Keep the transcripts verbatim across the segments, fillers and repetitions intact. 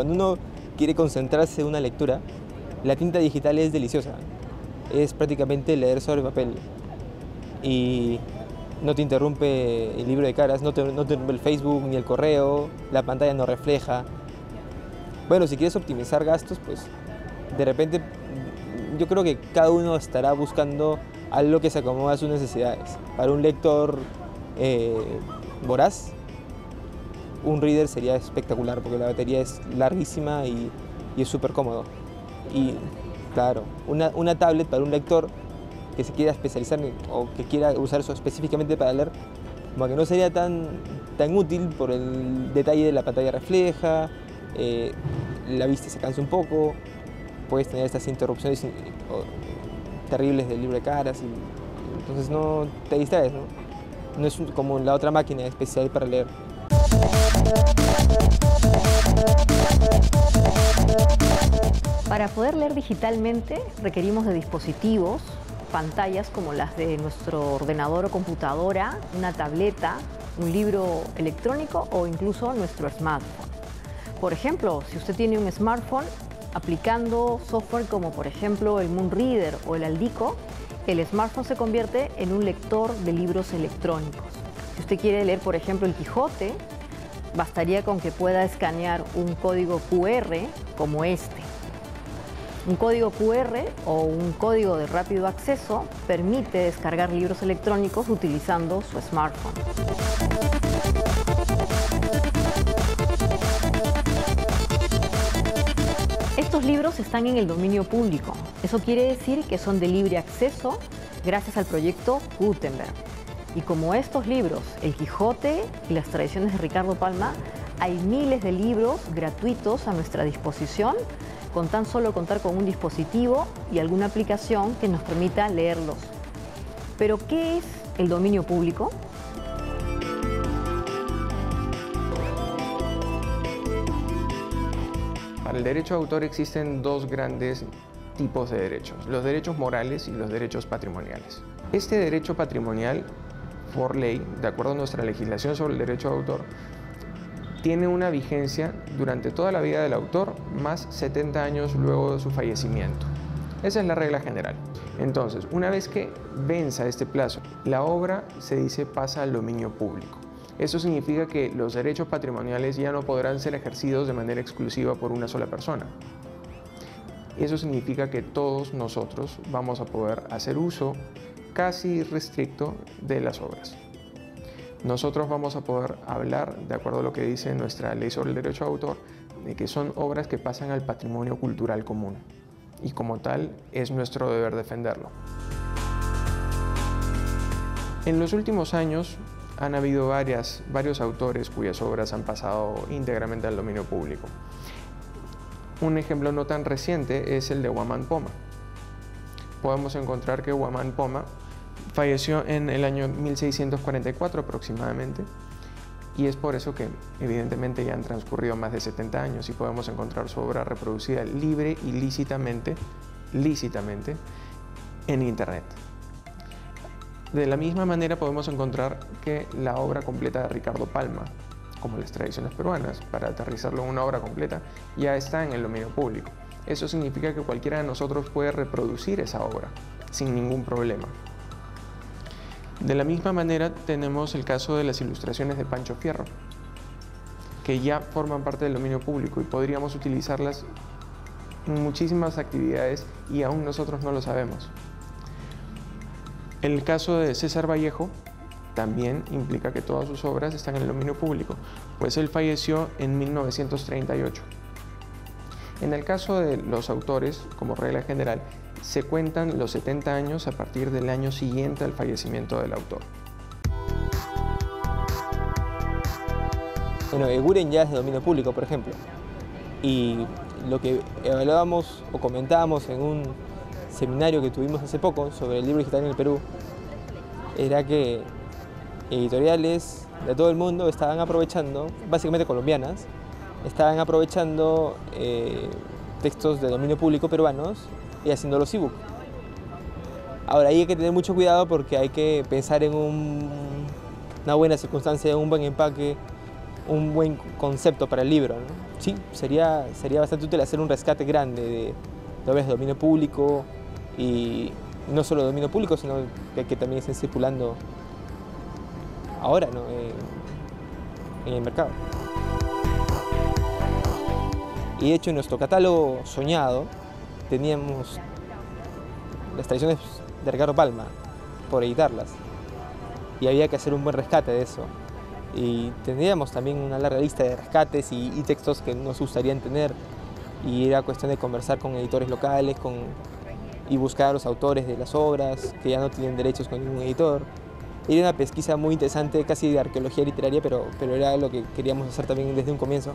cuando uno quiere concentrarse en una lectura, la tinta digital es deliciosa. Es prácticamente leer sobre papel. Y no te interrumpe el libro de caras, no te, no te interrumpe el Facebook ni el correo, la pantalla no refleja. Bueno, si quieres optimizar gastos, pues de repente yo creo que cada uno estará buscando algo que se acomode a sus necesidades. Para un lector eh, voraz, un reader sería espectacular porque la batería es larguísima y, y es súper cómodo. Y claro, una, una tablet para un lector que se quiera especializar en, o que quiera usar eso específicamente para leer, como que no sería tan, tan útil por el detalle de la pantalla refleja, eh, la vista se cansa un poco, puedes tener estas interrupciones terribles del libro de caras y entonces no te distraes, ¿no? No es como la otra máquina especial para leer. Para poder leer digitalmente requerimos de dispositivos, pantallas como las de nuestro ordenador o computadora, una tableta, un libro electrónico o incluso nuestro smartphone. Por ejemplo, si usted tiene un smartphone, aplicando software como por ejemplo el Moon Reader o el Aldico, el smartphone se convierte en un lector de libros electrónicos. Si usted quiere leer por ejemplo el Quijote, bastaría con que pueda escanear un código cu erre como este. Un código cu erre o un código de rápido acceso permite descargar libros electrónicos utilizando su smartphone. Estos libros están en el dominio público. Eso quiere decir que son de libre acceso gracias al proyecto Gutenberg. Y como estos libros, El Quijote y las tradiciones de Ricardo Palma, hay miles de libros gratuitos a nuestra disposición con tan solo contar con un dispositivo y alguna aplicación que nos permita leerlos. ¿Pero qué es el dominio público? Para el derecho de autor existen dos grandes tipos de derechos, los derechos morales y los derechos patrimoniales. Este derecho patrimonial, por ley, de acuerdo a nuestra legislación sobre el derecho de autor, tiene una vigencia durante toda la vida del autor, más setenta años luego de su fallecimiento. Esa es la regla general. Entonces, una vez que venza este plazo, la obra, se dice, pasa al dominio público. Eso significa que los derechos patrimoniales ya no podrán ser ejercidos de manera exclusiva por una sola persona. Eso significa que todos nosotros vamos a poder hacer uso casi irrestricto de las obras. Nosotros vamos a poder hablar, de acuerdo a lo que dice nuestra ley sobre el derecho de autor, de que son obras que pasan al patrimonio cultural común y como tal es nuestro deber defenderlo. En los últimos años han habido varias, varios autores cuyas obras han pasado íntegramente al dominio público. Un ejemplo no tan reciente es el de Guamán Poma. Podemos encontrar que Guamán Poma falleció en el año mil seiscientos cuarenta y cuatro aproximadamente, y es por eso que evidentemente ya han transcurrido más de setenta años y podemos encontrar su obra reproducida libre y lícitamente, lícitamente en Internet. De la misma manera podemos encontrar que la obra completa de Ricardo Palma, como las tradiciones peruanas, para aterrizarlo en una obra completa, ya está en el dominio público. Eso significa que cualquiera de nosotros puede reproducir esa obra sin ningún problema. De la misma manera tenemos el caso de las ilustraciones de Pancho Fierro, que ya forman parte del dominio público y podríamos utilizarlas en muchísimas actividades y aún nosotros no lo sabemos. El caso de César Vallejo también implica que todas sus obras están en el dominio público, pues él falleció en mil novecientos treinta y ocho. En el caso de los autores, como regla general, se cuentan los setenta años a partir del año siguiente al fallecimiento del autor. Bueno, Eguren ya es de dominio público, por ejemplo, y lo que evaluábamos o comentábamos en un seminario que tuvimos hace poco sobre el libro digital en el Perú era que editoriales de todo el mundo estaban aprovechando, básicamente colombianas, estaban aprovechando eh, textos de dominio público peruanos y haciendo los ebook. Ahora, ahí hay que tener mucho cuidado porque hay que pensar en un, una buena circunstancia, un buen empaque, un buen concepto para el libro, ¿no? Sí, sería, sería bastante útil hacer un rescate grande de, de obras de dominio público, y no solo de dominio público, sino que, que también estén circulando ahora, ¿no? en, en el mercado. Y de hecho en nuestro catálogo soñado teníamos las tradiciones de Ricardo Palma, por editarlas, y había que hacer un buen rescate de eso. Y tendríamos también una larga lista de rescates y, y textos que nos gustaría tener, y era cuestión de conversar con editores locales con, y buscar a los autores de las obras que ya no tienen derechos con ningún editor. Era una pesquisa muy interesante, casi de arqueología literaria, pero, pero era lo que queríamos hacer también desde un comienzo.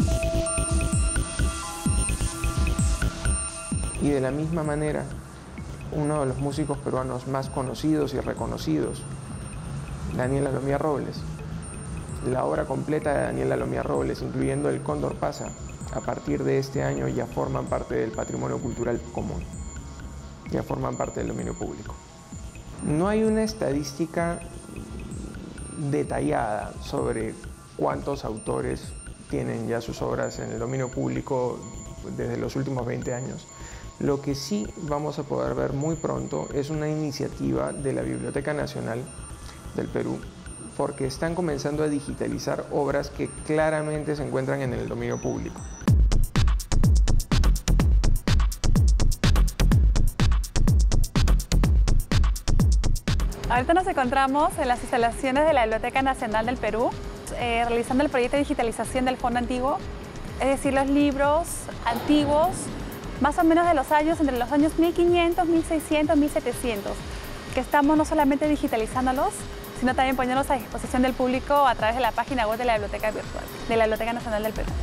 Y de la misma manera, uno de los músicos peruanos más conocidos y reconocidos, Daniel Alomía Robles. La obra completa de Daniel Alomía Robles, incluyendo El Cóndor Pasa, a partir de este año ya forman parte del patrimonio cultural común, ya forman parte del dominio público. No hay una estadística detallada sobre cuántos autores tienen ya sus obras en el dominio público desde los últimos veinte años. Lo que sí vamos a poder ver muy pronto es una iniciativa de la Biblioteca Nacional del Perú, porque están comenzando a digitalizar obras que claramente se encuentran en el dominio público. Ahorita nos encontramos en las instalaciones de la Biblioteca Nacional del Perú, eh, realizando el proyecto de digitalización del Fondo Antiguo, es decir, los libros antiguos, más o menos de los años, entre los años mil quinientos, mil seiscientos, mil setecientos, que estamos no solamente digitalizándolos, sino también poniéndolos a disposición del público a través de la página web de la Biblioteca Virtual, de la Biblioteca Nacional del Perú.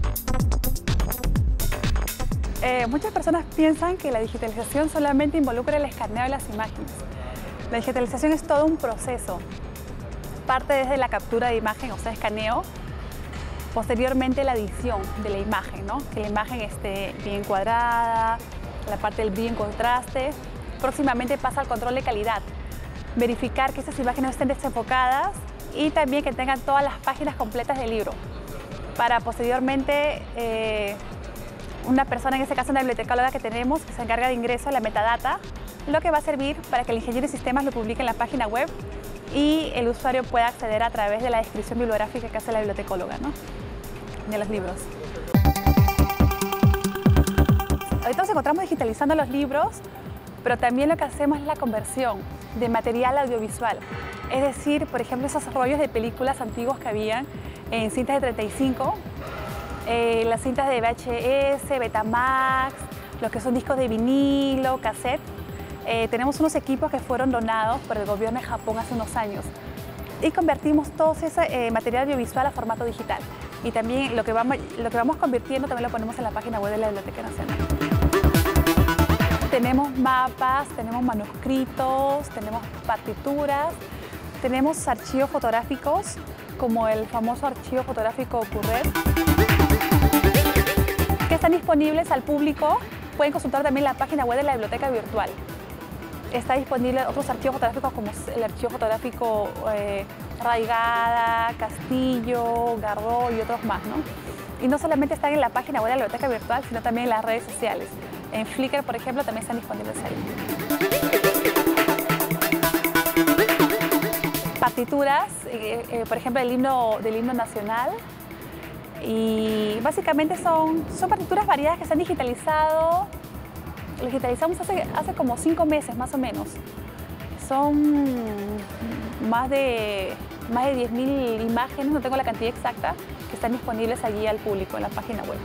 Eh, muchas personas piensan que la digitalización solamente involucra el escaneo de las imágenes. La digitalización es todo un proceso. Parte desde la captura de imagen, o sea, escaneo, posteriormente la edición de la imagen, ¿no? Que la imagen esté bien cuadrada, la parte del brillo en contraste. Próximamente pasa al control de calidad, verificar que estas imágenes no estén desenfocadas y también que tengan todas las páginas completas del libro, para posteriormente eh, una persona, en este caso una bibliotecóloga que tenemos, que se encarga de ingreso a la metadata, lo que va a servir para que el ingeniero de sistemas lo publique en la página web y el usuario pueda acceder a través de la descripción bibliográfica que hace la bibliotecóloga, ¿no?, de los libros. Ahorita nos encontramos digitalizando los libros, pero también lo que hacemos es la conversión de material audiovisual. Es decir, por ejemplo, esos rollos de películas antiguos que habían en cintas de treinta y cinco, eh, las cintas de V H S, Betamax, los que son discos de vinilo, cassette. Eh, tenemos unos equipos que fueron donados por el gobierno de Japón hace unos años y convertimos todo ese eh, material audiovisual a formato digital. Y también lo que, vamos, lo que vamos convirtiendo también lo ponemos en la página web de la Biblioteca Nacional. Tenemos mapas, tenemos manuscritos, tenemos partituras, tenemos archivos fotográficos, como el famoso archivo fotográfico Currer, que están disponibles al público. Pueden consultar también la página web de la Biblioteca Virtual. Está disponible otros archivos fotográficos como el archivo fotográfico eh, Raigada, Castillo, Gardó y otros más, ¿no? Y no solamente están en la página web de la Biblioteca Virtual, sino también en las redes sociales. En Flickr, por ejemplo, también están disponibles ahí. Partituras, eh, eh, por ejemplo, del himno, del himno nacional. Y básicamente son, son partituras variadas que se han digitalizado. Lo digitalizamos hace, hace como cinco meses, más o menos. Son más de, más de diez mil imágenes, no tengo la cantidad exacta, que están disponibles allí al público en la página web.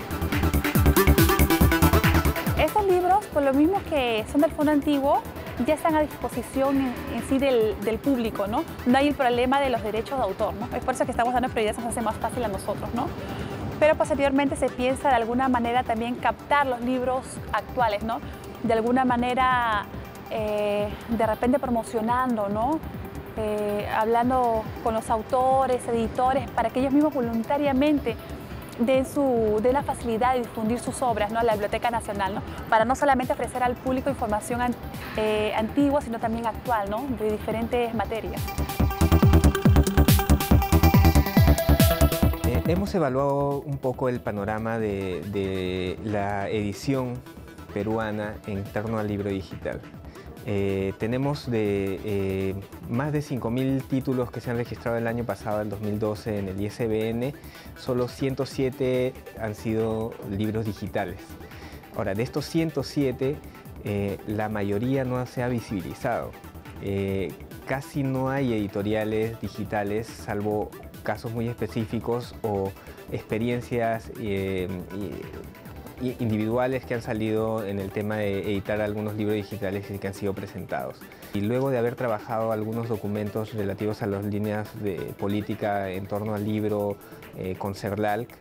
Estos libros, por lo mismo que son del Fondo Antiguo, ya están a disposición en, en sí del, del público, ¿no? No hay el problema de los derechos de autor, ¿no? Es por eso que estamos dando prioridad, se nos hace más fácil a nosotros, ¿no? Pero posteriormente se piensa de alguna manera también captar los libros actuales, ¿no? De alguna manera, eh, de repente promocionando, ¿no? Eh, hablando con los autores, editores, para que ellos mismos voluntariamente den, su, den la facilidad de difundir sus obras, ¿no?, a la Biblioteca Nacional, ¿no?, para no solamente ofrecer al público información an, eh, antigua, sino también actual, ¿no?, de diferentes materias. Hemos evaluado un poco el panorama de, de la edición peruana en torno al libro digital. Eh, tenemos de, eh, más de cinco mil títulos que se han registrado el año pasado, el dos mil doce, en el I S B N. Solo ciento siete han sido libros digitales. Ahora, de estos ciento siete, eh, la mayoría no se ha visibilizado. Eh, casi no hay editoriales digitales, salvo casos muy específicos o experiencias eh, individuales que han salido en el tema de editar algunos libros digitales y que han sido presentados. Y luego de haber trabajado algunos documentos relativos a las líneas de política en torno al libro eh, con CERLALC,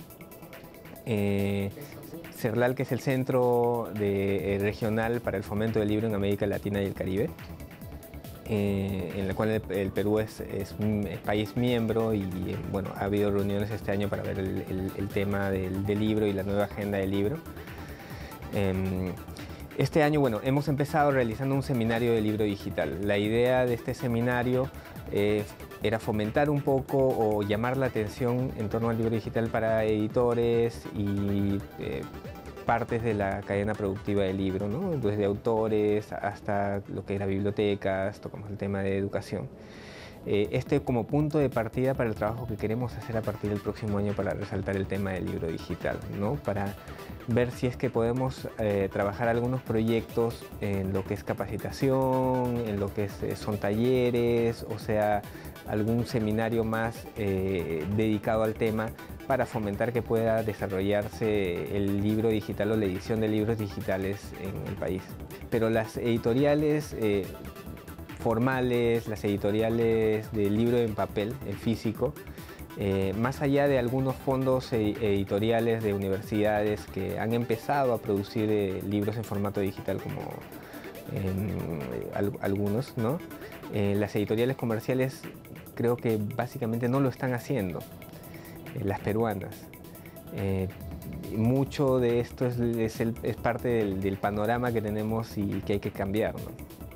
eh, CERLALC es el Centro de, eh, Regional para el Fomento del Libro en América Latina y el Caribe, Eh, en la cual el, el Perú es, es un país miembro y eh, bueno, ha habido reuniones este año para ver el, el, el tema del, del libro y la nueva agenda del libro. Eh, este año bueno, hemos empezado realizando un seminario de libro digital. La idea de este seminario eh, era fomentar un poco o llamar la atención en torno al libro digital para editores y eh, partes de la cadena productiva del libro, ¿no? Desde autores hasta lo que era bibliotecas, tocamos el tema de educación. Eh, este como punto de partida para el trabajo que queremos hacer a partir del próximo año para resaltar el tema del libro digital, ¿no? Para ver si es que podemos eh, trabajar algunos proyectos en lo que es capacitación, en lo que es, eh, son talleres, o sea, algún seminario más eh, dedicado al tema para fomentar que pueda desarrollarse el libro digital o la edición de libros digitales en el país. Pero las editoriales eh, formales, las editoriales del libro en papel, en físico, eh, más allá de algunos fondos editoriales de universidades que han empezado a producir eh, libros en formato digital como eh, al, algunos, ¿no? Eh, las editoriales comerciales creo que básicamente no lo están haciendo. Las peruanas. Eh, mucho de esto es, es, el, es parte del, del panorama que tenemos y que hay que cambiar, ¿no?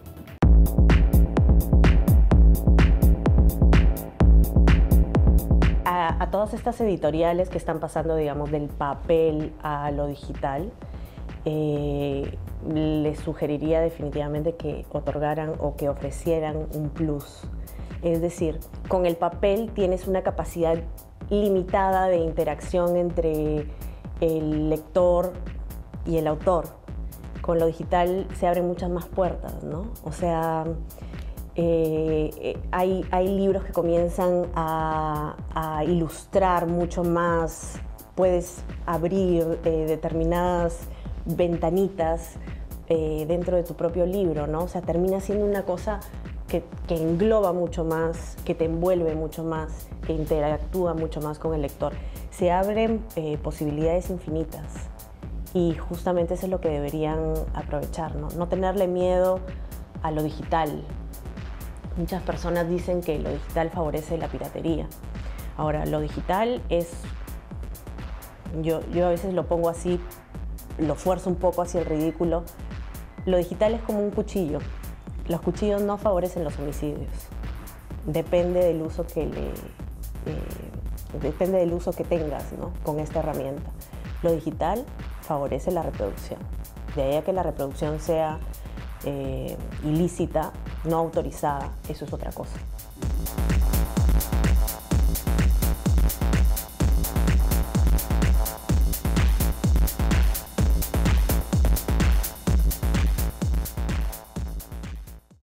A, a todas estas editoriales que están pasando, digamos, del papel a lo digital, eh, les sugeriría definitivamente que otorgaran o que ofrecieran un plus. Es decir, con el papel tienes una capacidad limitada de interacción entre el lector y el autor. Con lo digital se abren muchas más puertas, ¿no? O sea, eh, hay, hay libros que comienzan a, a ilustrar mucho más, puedes abrir eh, determinadas ventanitas eh, dentro de tu propio libro, ¿no? O sea, termina siendo una cosa Que, que engloba mucho más, que te envuelve mucho más, que interactúa mucho más con el lector. Se abren eh, posibilidades infinitas y justamente eso es lo que deberían aprovechar, ¿no? No tenerle miedo a lo digital. Muchas personas dicen que lo digital favorece la piratería. Ahora, lo digital es, yo, yo a veces lo pongo así, lo fuerzo un poco hacia el ridículo. Lo digital es como un cuchillo. Los cuchillos no favorecen los homicidios. Depende del uso que le, eh, depende del uso que tengas, ¿no? Con esta herramienta. Lo digital favorece la reproducción. De ahí a que la reproducción sea eh, ilícita, no autorizada, eso es otra cosa.